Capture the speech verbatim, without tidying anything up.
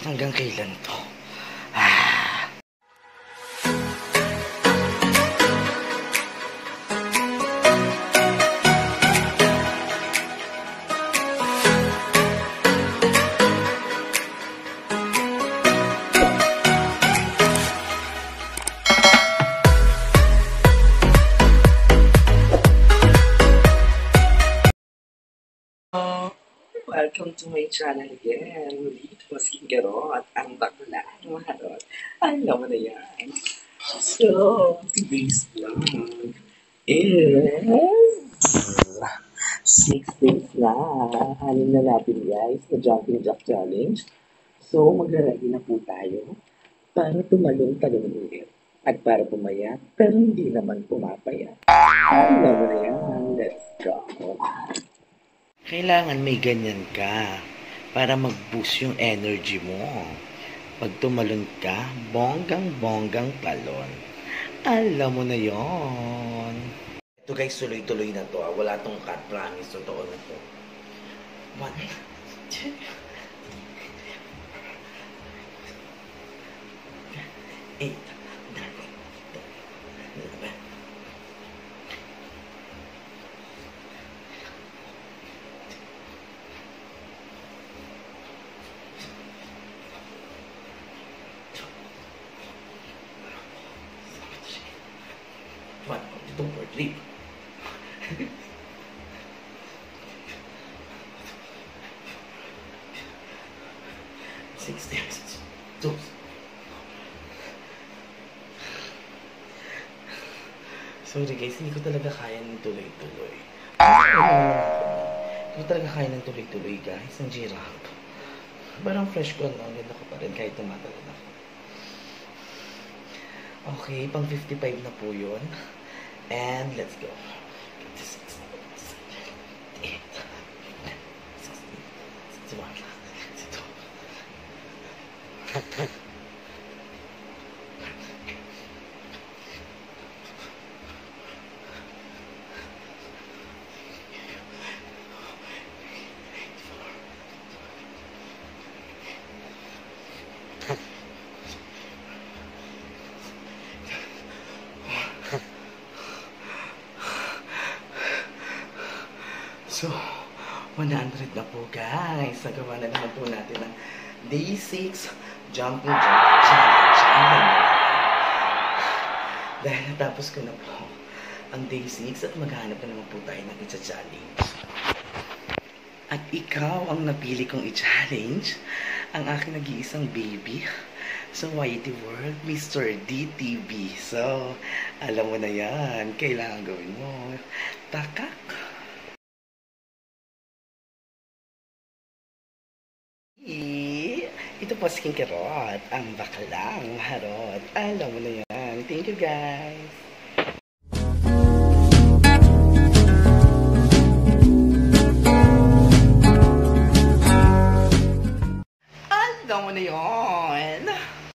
Hanggang kailan to? Ah. Welcome to my channel again. Muli ito si Garot, ang bakla ng Harot. Alam mo na yan. So, today's vlog is six days na. Hanin na natin guys sa Jumping Jack Challenge. So, maglalagi na po tayo para tumalong-talong ulit. At para pumayat, pero hindi naman pumapayat. Alam mo na yan. Let's go. Kailangan may ganyan ka para mag-boost yung energy mo. Pag tumalon ka, bonggang-bonggang talon. Alam mo na yon. Ito guys, tuloy-tuloy na to. Wala tong cut, promise. Totoo na to. One, two, eight, nine, ten, eleven. One, two, three. Six, six, two. Sorry guys, hindi ko talaga kaya ng tuloy-tuloy. Hindi ko talaga kaya ng tuloy-tuloy guys. Ang girap. Parang fresh ko na. Ang ganda ko pa rin kahit tumatalon ako. Okay, pang fifty-five na po yun. And let's go. six, seven, eight, nine, sixteen, sixty-one, sixty-two. So, one hundred na po guys. Nagawa na naman po natin ang day six Jumping Jack Challenge. Dahil natapos ko na po ang day six at maghanap na naman po tayo ng i-challenge. At ikaw ang napili kong i-challenge, ang aking nag-iisang baby sa Y T World, Mister D T V. So, alam mo na yan. Kailangan gawin mo. Pakak. Ito po si Garot, ang baklang Harot. Alam mo na yan. Thank you guys.